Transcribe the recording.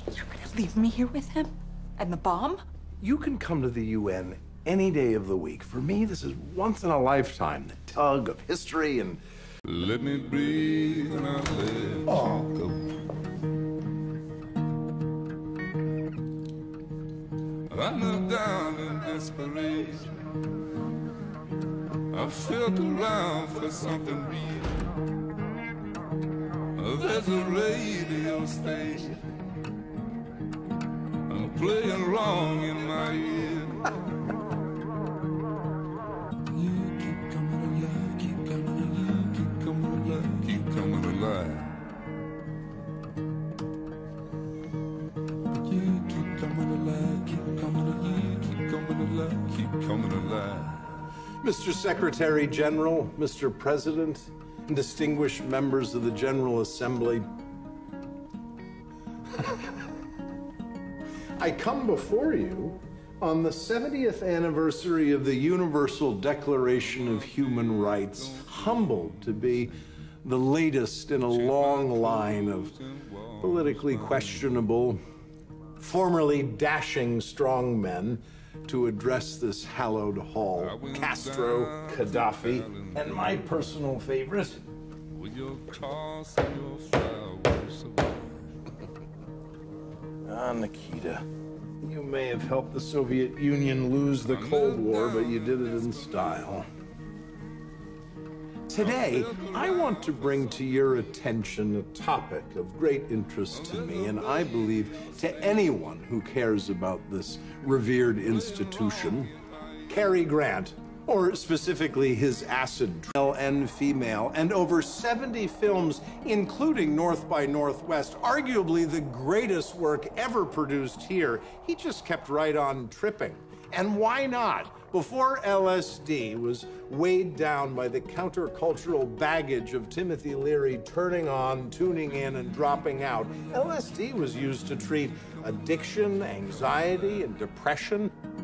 You're gonna leave me here with him? And the bomb? You can come to the UN any day of the week. For me, this is once in a lifetime. The tug of history and... Let me breathe and I'll let go. I knelt down in desperation. I felt around for something real. There's a radio station playing along in my ear. You keep coming alive, keep coming alive, keep coming alive, keep coming alive. You keep coming alive, keep coming alive, keep coming alive, keep coming alive. Mr. Secretary General, Mr. President, and distinguished members of the General Assembly, I come before you on the 70th anniversary of the Universal Declaration of Human Rights, humbled to be the latest in a long line of politically questionable, formerly dashing strongmen to address this hallowed hall. Castro, Gaddafi, and my personal favorite, Nikita. You may have helped the Soviet Union lose the Cold War, but you did it in style. Today, I want to bring to your attention a topic of great interest to me, and I believe to anyone who cares about this revered institution. Cary Grant, or specifically his acid male and female, and over 70 films, including North by Northwest, arguably the greatest work ever produced here. He just kept right on tripping. And why not? Before LSD was weighed down by the countercultural baggage of Timothy Leary turning on, tuning in, and dropping out, LSD was used to treat addiction, anxiety, and depression.